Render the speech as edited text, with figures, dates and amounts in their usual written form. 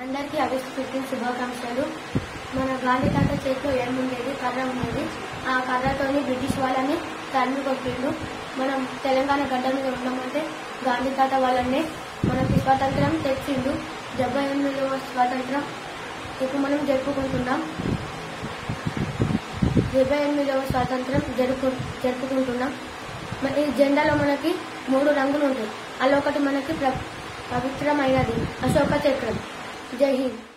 అందరికీ అవిష్కృతి శుభాకాంక్షలు. మన గాంధీ తాత చేతిలో ఏముండేది? కర్ర ఉండేది. ఆ కర్రతోని బ్రిటిష్ వాళ్ళని తరిమి కొట్టిండు. మనం తెలంగాణ గడ్డ మీద ఉన్నామంటే గాంధీ తాత వాళ్ళనే మనకి స్వాతంత్రం తెచ్చిండు. 78వ స్వాతంత్రం ఇప్పుడు మనం జరుపుకుంటున్నాం. 78వ స్వాతంత్రం జరుపుకుంటున్నాం. ఈ జెండాలో మనకి 3 రంగులు ఉంటాయి. అలా ఒకటి మనకి పవిత్రమైనది అశోక చక్రం. జై హింద్.